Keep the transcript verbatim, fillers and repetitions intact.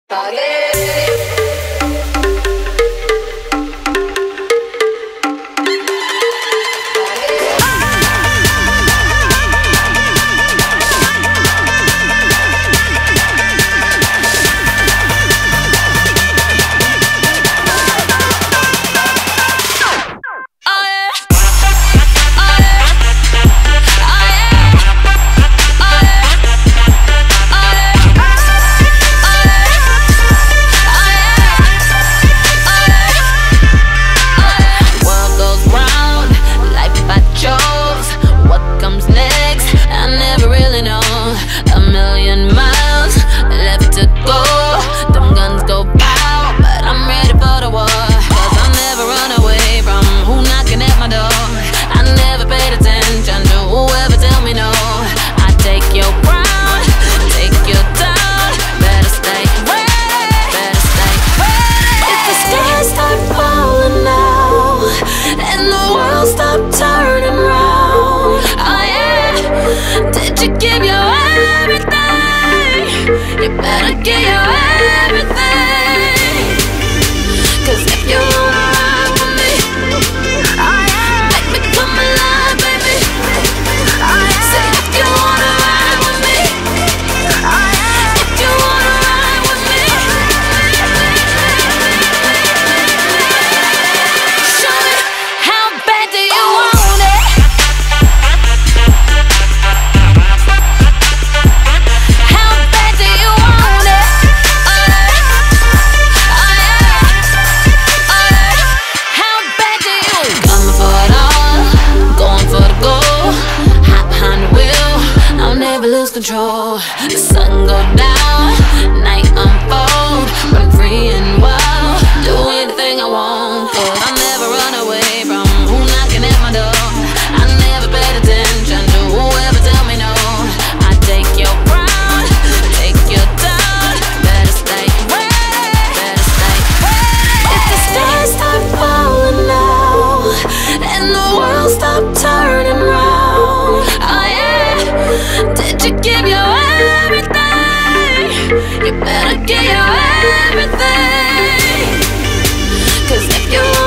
Control. The sun go down, night unfold, run free and wild, do anything I want, cause I never run away from who knocking at my door. I never paid attention to whoever tell me no. I take your crown, take your down, better stay ready, better stay ready. If the stars start falling now and the world stop turning round, oh yeah, did you give your everything? You better give your everything, cause if you